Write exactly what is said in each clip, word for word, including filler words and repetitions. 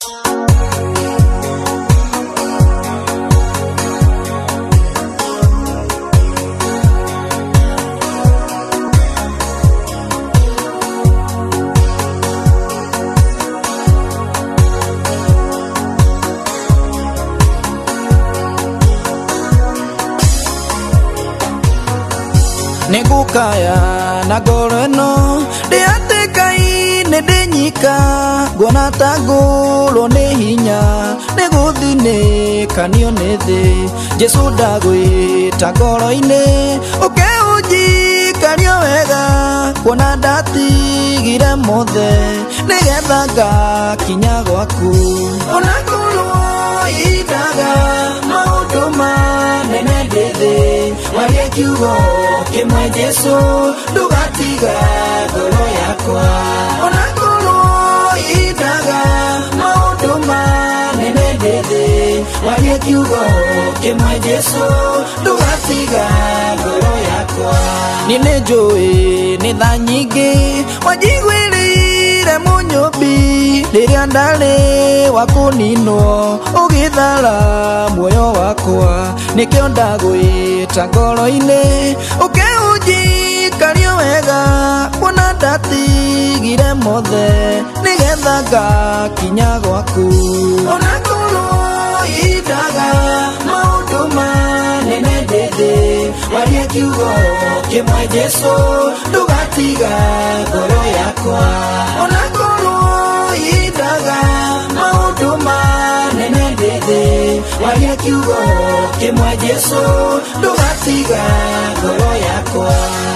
Negukaya na goreno de atekai ne denyika gona tagulo ne hinya neguthine kanio nethe Jesu dagwe tagoro ine oke uji kanio wega gona dati gira mothe negethaga kinya gwaku ona kulo idaga mauduma nene dethe waria kiugo kimwe Jesu ndugatiga ngoro yakwa ona ngoro idaga maundu manene ndithe waria kiugo kimwe Jesu ndugatiga ngoro yakwa nine njui ni tha nyingi wanjiguirire munyumbi riria ndari wa kuninwo ugithara muoyo wakwa nikio ndagwita ngoro-ini ukiunji kario wega kuona ndatigire mothe nigetha ngakinya gwaku ona ngoro idaga maundu manene ndithe waria kiugo kimwe Jesu ndugatiga ngoro yakwa ona ngoro idaga maundu manene ndithe waria kiugo kimwe Jesu ndugatiga ngoro yakwa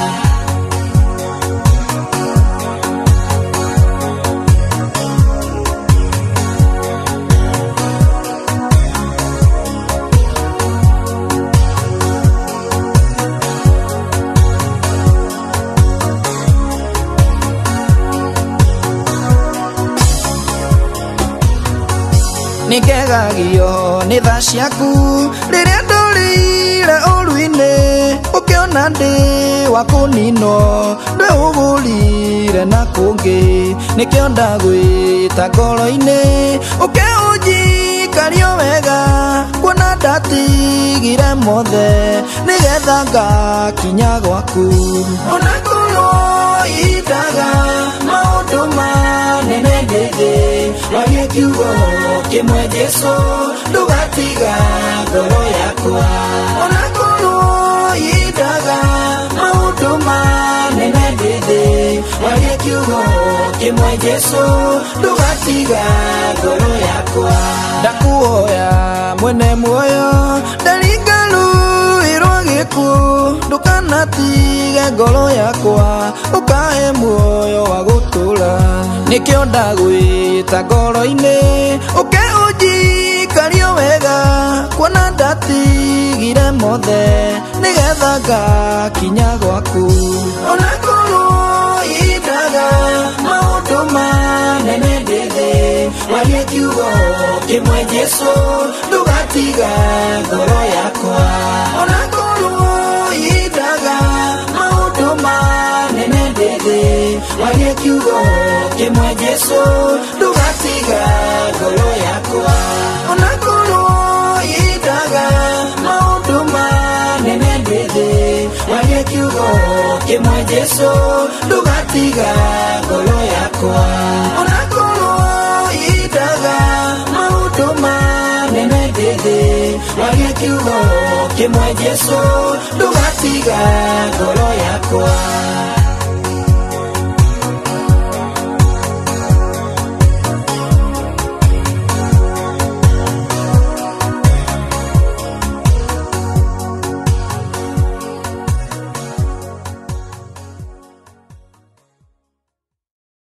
nikegagio ni tha ciaku riria ndurire uruine ukiona ndi wa kunino ndugurire na kungi nikio ndagwita ngoro-ini ukiunji kario wega kuona ndatigire mothe nigetha ngakinya gwaku ona ngoro idaga maundu manene ndithe waria kiugo kimwe Jesu ndugatiga ngoro yakwa ona ngoro idaga maundu manene ndithe waria kiugo kimwe Jesu ndugatiga ngoro yakwa ndakuhoya mwene muoyo ndaringaru irwo gikuo ndukanatige ngoro yakwa ukahe muoyo wa gutura nikio ndagwita ngoro-ini ukiunji kario wega kuona ndatigire mothe nigetha ngakinya gwaku ona ngoro idaga maundu manene ndithe waria kiugo kimwe Jesu ndugatiga ngoro yakwa ona ngoro idaga maundu manene ndithe waria kiugo kimwe Jesu ndugatiga ngoro yakwa ona ngoro idaga maundu manene ndithe waria kiugo kimwe Jesu ndugatiga ngoro yakwa ona ngoro idaga maundu manene ndithe waria kiugo kimwe Jesu ndugatiga ngoro yakwa